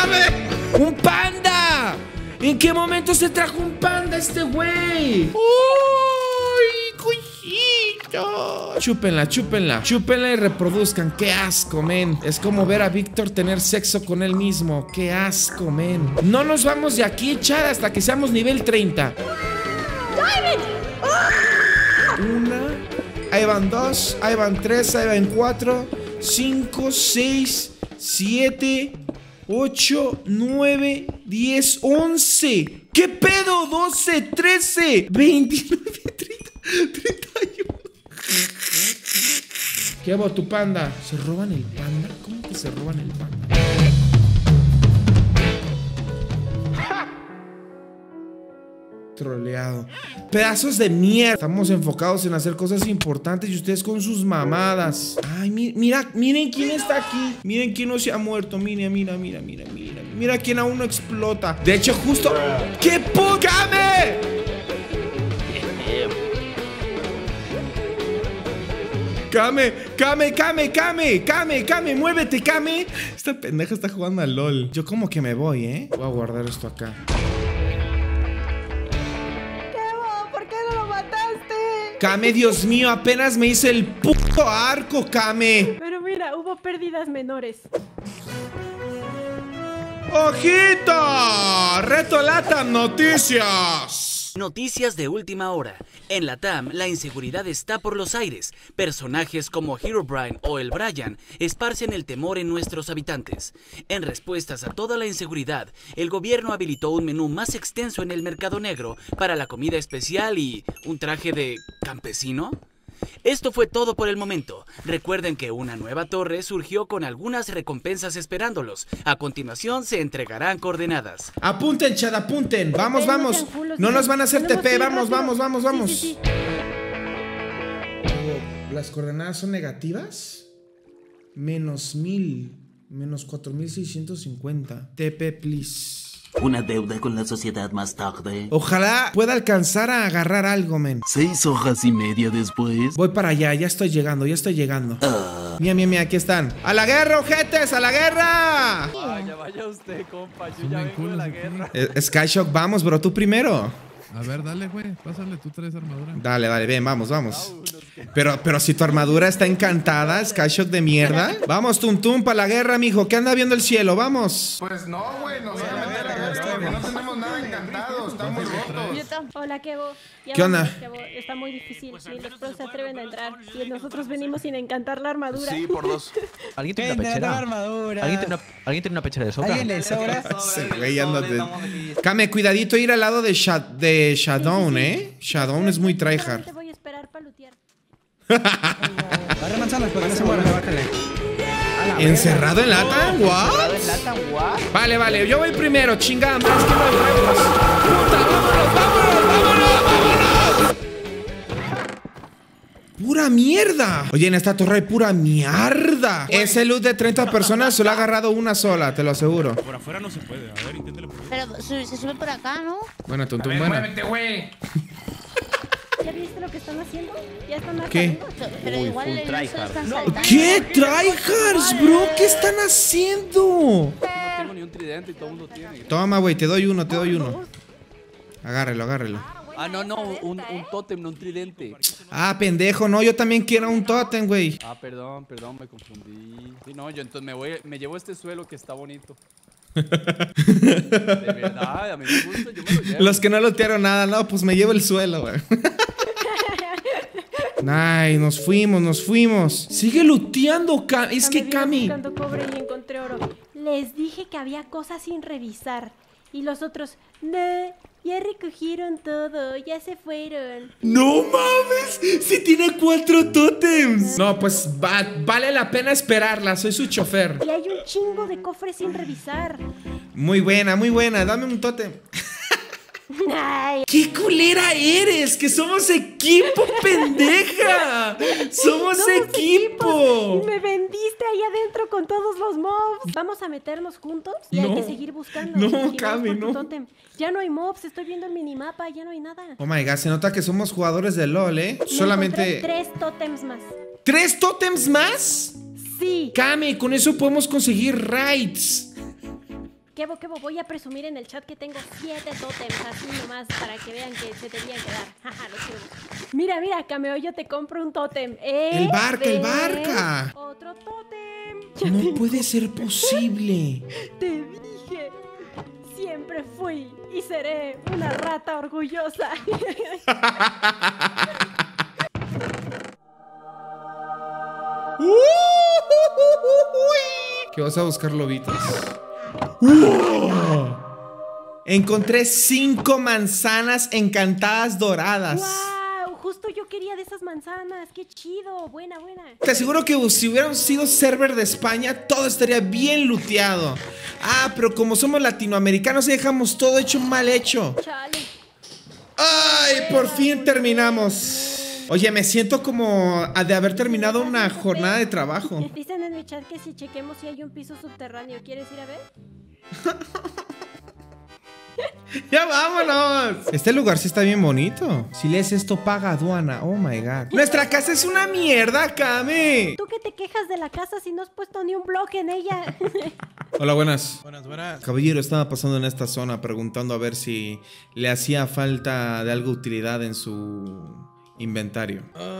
¡Kame! ¡Un panda! ¿En qué momento se trajo un panda este güey? ¡Uy, cosito! Chúpenla, chúpenla. Chúpenla y reproduzcan. ¡Qué asco, men! Es como ver a Víctor tener sexo con él mismo. ¡Qué asco, men! No nos vamos de aquí, Chad, hasta que seamos nivel 30. Una. Ahí van 2. Ahí van 3. Ahí van 4. 5, 6, 7, 8, 9, 10, 11. ¿Qué pedo? 12, 13, 29, 30, 31. ¿Qué hago tu panda? ¿Se roban el panda? ¿Cómo que se roban el panda? Troleado. Pedazos de mierda. Estamos enfocados en hacer cosas importantes y ustedes con sus mamadas. Ay, mira, miren quién está aquí. Miren quién no se ha muerto. Mira, mira, mira, mira, mira. Mira quién aún no explota. De hecho, justo... ¡Qué ¡Kame! Kame, Kame, Kame, Kame, Kame, Kame, muévete, Kame. Esta pendeja está jugando al LOL. Yo como que me voy, ¿eh? Voy a guardar esto acá. Kame, Dios mío, apenas me hice el puto arco, Kame. Pero mira, hubo pérdidas menores. ¡Ojito! ¡Reto LATAM Noticias! Noticias de última hora. En LATAM, la inseguridad está por los aires. Personajes como Herobrine o el Brian esparcen el temor en nuestros habitantes. En respuestas a toda la inseguridad, el gobierno habilitó un menú más extenso en el mercado negro para la comida especial y un traje de campesino. Esto fue todo por el momento. Recuerden que una nueva torre surgió con algunas recompensas esperándolos. A continuación se entregarán coordenadas. Apunten, Chad, apunten. Vamos, vamos. No nos van a hacer TP. Vamos, vamos, vamos, vamos. Sí. ¿Las coordenadas son negativas? -1000. -4650. TP, please. Una deuda con la sociedad más tarde. Ojalá pueda alcanzar a agarrar algo, men. 6 horas y media después. Voy para allá, ya estoy llegando, ya estoy llegando. Mira, mira, mira, aquí están. ¡A la guerra, ojetes! ¡A la guerra! Vaya usted, compa, yo ya vengo de la guerra. Skyshock, vamos, bro, tú primero. A ver, dale, güey, pásale, tú traes armadura. Dale, dale, ven, vamos, vamos. Pero si tu armadura está encantada, Skyshock de mierda. Vamos, Tum Tum, para la guerra, mijo. ¿Qué anda viendo el cielo? Vamos. Pues no, güey, nos van a meter a la guerra porque no tenemos nada encantado, estamos rotos. Hola, Kevo. ¿Qué onda? Kevo, está muy difícil. Ni los pros se atreven a entrar. Y nosotros venimos sin encantar la armadura. Sí, por 2. ¿Alguien tiene una pechera? ¿Alguien tiene una pechera de sobra? ¿Alguien le sobra? Ese güey anda de... Kame, cuidadito ir al lado de Shadown, ¿eh? Shadown es muy tryhard. Te voy a esperar para lutear. Agarra manzanas para que no se muera, bájale. ¿Encerrado en LATAM? ¿What? Vale, vale, yo voy primero, chingada, más que no hay huevos. ¡Puta, vámonos, vámonos, vámonos, vámonos! ¡Pura mierda! Oye, en esta torre hay pura mierda. Ese loot de 30 personas solo ha agarrado una sola, te lo aseguro. Por afuera no se puede, a ver, inténtelo. Pero se sube por acá, ¿no? Bueno, Tum Tum, buena. Muévete, güey. ¿Ya viste lo que están haciendo? Ya están ¿Qué? Pero igual el están saltando. ¿Qué? ¿Tryhards, bro? ¿Qué están haciendo? No tengo ni un tridente y todo el mundo tiene. Toma, güey, te doy uno, te doy uno. Agárrelo, agárrelo. Ah, no, un tótem, no un tridente. Ah, pendejo, no, yo también quiero un tótem, güey. Ah, perdón, me confundí. Sí, no, yo entonces me llevo este suelo que está bonito. De verdad, a mí me gusta, yo me lo llevo. Los que no lootearon nada, no, pues me llevo el suelo, güey. Ay, nos fuimos. Sigue looteando, es que Cami. Buscando cobre y encontré oro. Les dije que había cosas sin revisar. Y los otros, no, ya recogieron todo, ya se fueron. ¡No mames! ¡Sí tiene 4 tótems! No, pues vale la pena esperarla, soy su chofer. Y hay un chingo de cofres sin revisar. Muy buena, dame un tótem. Ay. ¡Qué culera eres! ¡Que somos equipo, pendeja! ¡Somos equipo! Y me vendiste ahí adentro con todos los mobs. Vamos a meternos juntos y hay que seguir buscando. No, Cami, no. Ya no hay mobs, estoy viendo el minimapa, ya no hay nada. Oh my god, se nota que somos jugadores de LOL, ¿eh? Solamente... 3 tótems más. ¿3 tótems más? Sí. Cami, con eso podemos conseguir raids. Quebo, voy a presumir en el chat que tengo 7 tótems, así nomás, para que vean que se debían quedar. Jaja, los quiero. Mira, Cameo, yo te compro un tótem. ¡El barca! ¡Otro tótem! No puede ser posible. Te dije. Siempre fui y seré una rata orgullosa. ¿Qué vas a buscar, lobitos? Encontré 5 manzanas encantadas doradas. ¡Wow! Justo yo quería de esas manzanas. ¡Qué chido! Buena. Te aseguro que si hubieran sido server de España, todo estaría bien looteado. Ah, pero como somos latinoamericanos y dejamos todo hecho mal hecho. Chale. ¡Ay! Por fin terminamos. Oye, me siento como de haber terminado una jornada de trabajo. Dicen en mi chat que si chequemos si hay un piso subterráneo. ¿Quieres ir a ver? ¡Ya vámonos! Este lugar sí está bien bonito. Si lees esto, paga aduana. Oh my god. ¡Nuestra casa es una mierda, Kame! ¿Tú qué te quejas de la casa si no has puesto ni un bloque en ella? Hola, buenas. Buenas. Caballero, estaba pasando en esta zona preguntando a ver si le hacía falta de algo de utilidad en su inventario.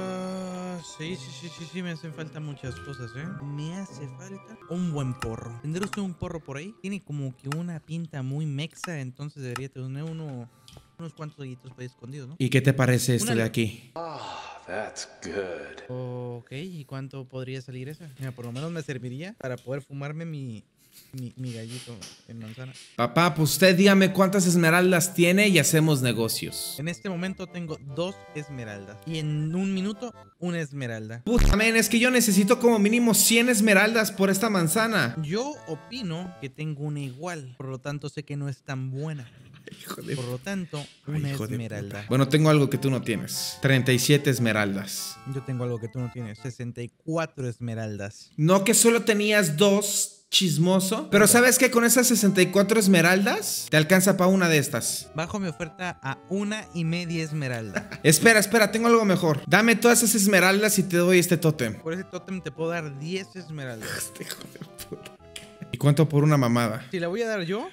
Sí, me hacen falta muchas cosas, Me hace falta un buen porro. ¿Tendrá usted un porro por ahí? Tiene como que una pinta muy mexa, entonces debería tener unos cuantos hoyitos por ahí escondidos, ¿no? ¿Y qué te parece esto de aquí? That's good. Ok, ¿y cuánto podría salir esa? Mira, por lo menos me serviría para poder fumarme mi gallito en manzana. Papá, pues usted dígame cuántas esmeraldas tiene y hacemos negocios. En este momento tengo 2 esmeraldas. Y en un minuto, una esmeralda. Puta, men, es que yo necesito como mínimo 100 esmeraldas por esta manzana. Yo opino que tengo una igual. Por lo tanto, sé que no es tan buena. Por lo tanto, una esmeralda. Bueno, tengo algo que tú no tienes. 37 esmeraldas. Yo tengo algo que tú no tienes. 64 esmeraldas. No que solo tenías 2... chismoso. Pero ¿sabes qué? Con esas 64 esmeraldas te alcanza para una de estas. Bajo mi oferta a 1,5 esmeralda. Espera, tengo algo mejor. Dame todas esas esmeraldas y te doy este tótem. Por ese tótem te puedo dar 10 esmeraldas. Este hijo de puta. ¿Y cuánto por una mamada? Si la voy a dar yo.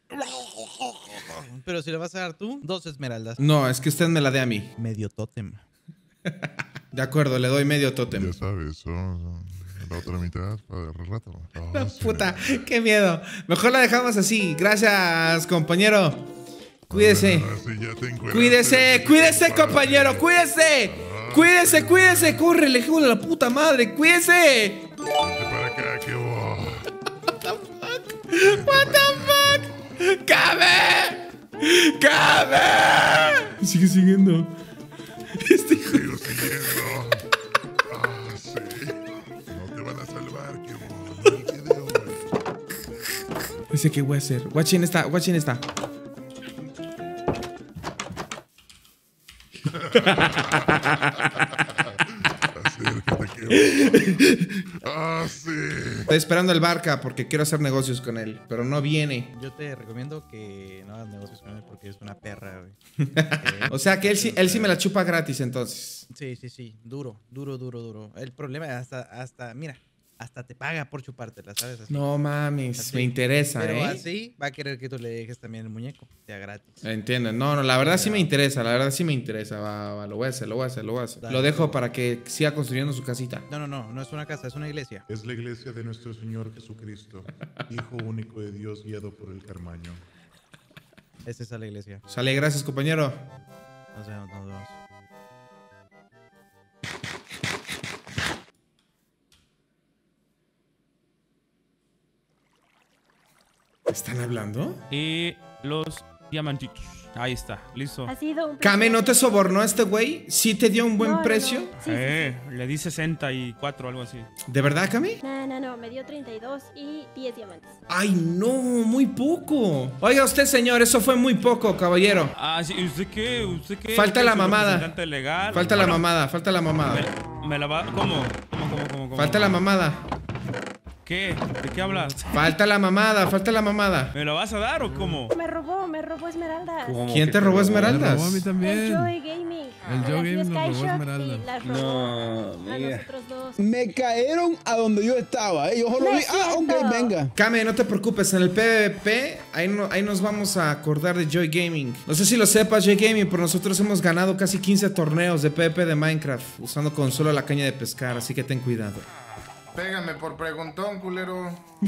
Pero si la vas a dar tú, 2 esmeraldas. No, es que usted me la dé a mí. Medio tótem. De acuerdo, le doy medio tótem. Ya sabes, la otra mitad para el rato. No, puta, qué miedo. Mejor la dejamos así. Gracias, compañero. Cuídese. Cuídese, compañero. Cuídese. Córrele, hijo de la puta madre. Cuídese. Para acá, que What the fuck. ¡Cabe! Sigue siguiendo. Sigo siguiendo. Sí. No te van a salvar, que Dice que voy a hacer. Watching está. Sí. Estoy esperando el barca porque quiero hacer negocios con él, pero no viene. Yo te recomiendo que no hagas negocios con él porque es una perra, güey. O sea que él sí me la chupa gratis entonces. Sí. Duro. El problema es hasta, mira, hasta te paga por chupártela, ¿sabes? Así. No mames, así. me interesa, Pero así va a querer que tú le dejes también el muñeco, sea gratis. Entiendo. No, la verdad sí me interesa, Va, lo voy a hacer. Dale. Lo dejo para que siga construyendo su casita. No es una casa, es una iglesia. Es la iglesia de nuestro Señor Jesucristo, Hijo único de Dios, guiado por el Carmaño. Esa es la iglesia. Sale, gracias, compañero. Nos vemos. ¿Están hablando? Y los diamantitos. Ahí está, listo. Ha sido un... Kame, ¿no te sobornó este güey? ¿Sí te dio un buen precio? No. Sí. Le di 64, algo así. ¿De verdad, Kame? No, me dio 32 y 10 diamantes. Ay, no, muy poco. Oiga usted, señor, eso fue muy poco, caballero. Ah, sí, ¿usted qué? Falta la mamada. Legal? Falta la mamada. Me la va... ¿Cómo? Falta la mamada. ¿Qué? ¿De qué hablas? Falta la mamada, falta la mamada. ¿Me lo vas a dar o cómo? Me robó esmeraldas. ¿Quién te robó esmeraldas? Me robó a mí El también. Joy Gaming. El Joy Gaming nos robó Skyshock esmeraldas. y las robó No, a mira. nosotros dos. Me cayeron a donde yo estaba, ¿eh? Yo solo No vi. es Ah, ok, cierto. venga. Kame, no te preocupes, en el PvP ahí nos vamos a acordar de Joy Gaming. No sé si lo sepas, Joy Gaming, pero nosotros hemos ganado casi 15 torneos de PvP de Minecraft usando solo la caña de pescar, así que ten cuidado. Pégame por preguntón, culero.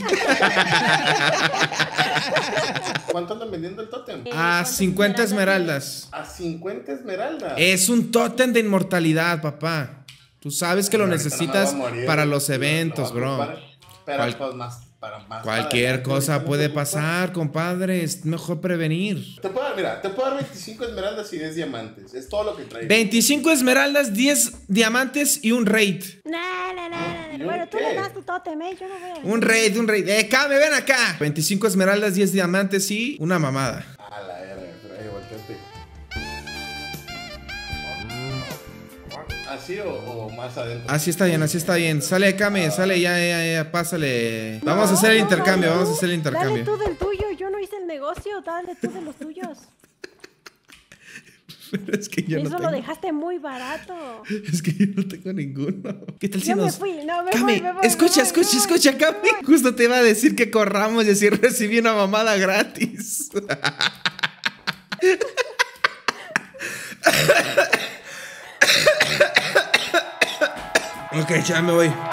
¿Cuánto andan vendiendo el tótem? A 50 esmeraldas. A 50 esmeraldas. Es un tótem de inmortalidad, papá. Tú sabes que lo Ahorita necesitas no me voy a morir, para güey. los eventos, No me bro. voy a ocupar, pero pues más Cualquier adelante, cosa ahorita puede no me ocupa. pasar, compadre. Es mejor prevenir. Te puedo dar 25 esmeraldas y 10 diamantes. Es todo lo que traigo. 25 esmeraldas, 10 diamantes y un raid. No. Bueno, tú le das tu tótem, yo no voy a... Un raid. Kame, ven acá. 25 esmeraldas, 10 diamantes y una mamada. A la verga, pero ahí volteaste. ¿Así o más adentro? Así está bien. Sale, Kame, sale, ya, pásale. Vamos a hacer el intercambio, Dale vamos a hacer el tú intercambio. del tuyo, yo no hice el negocio, dale tú de los tuyos. Pero es que yo Eso no lo tengo. dejaste muy barato. Es que yo no tengo ninguno. ¿Qué tal si Yo me nos... fui, no, me Kame, voy. escucha, Kame. Justo te iba a decir que corramos y así recibí una mamada gratis. Ok, ya me voy.